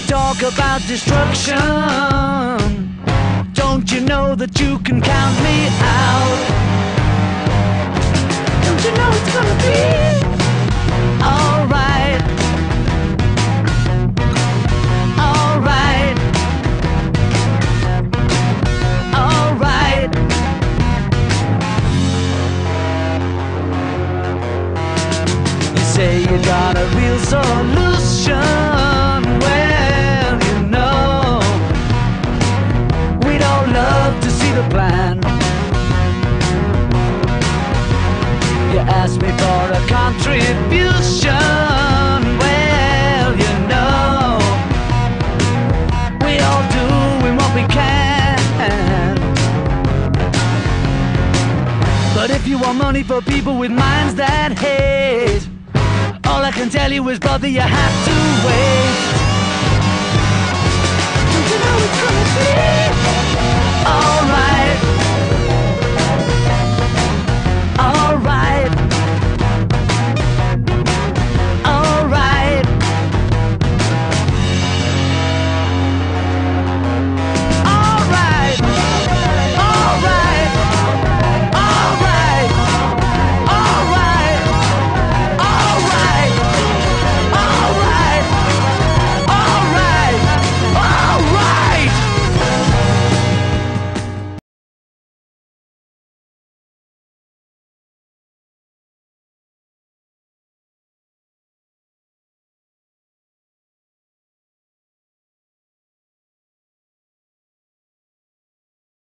talk about destruction, don't you know that you can count me out? Don't you know it's gonna be alright? Alright. Alright. You say you got a real solution. The plan. You ask me for a contribution. Well, you know, we all doing what we can. But if you want money for people with minds that hate, all I can tell you is, brother, you have to wait. Don't you know it's gonna be all